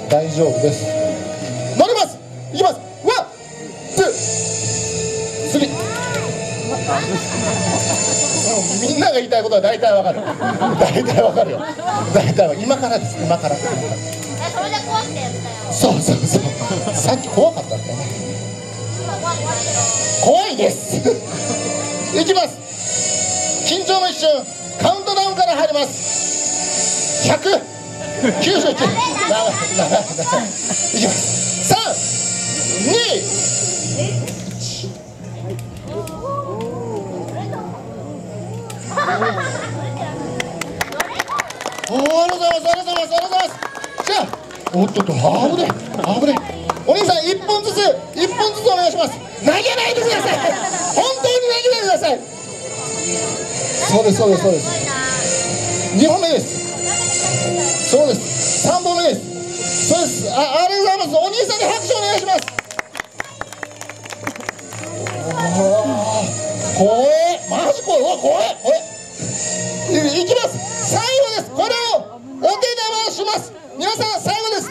大丈夫です。乗ります。いきます。ワン、ツー、スリー。みんなが言いたいことは大体わかる。大体わかるよ。大体は今からです。今から。 それで怖くてやったよ。 そうそうそう。さっき怖かったんだよね。怖いです。いきます。緊張の一瞬、カウントダウンから入ります。100、91、いきます。3、2、ありがとうございます。じゃあ、おっとっと、危ね。お兄さん、1本ずつお願いします。投げないでください。本当に投げないでください。そうです。2本目です。そうです。3本目です。そうです。ありがとうございます。お兄さんに拍手お願いします。怖え。マジ怖い。怖え。いきます。最後です。これをお手玉します。皆さん、最後です。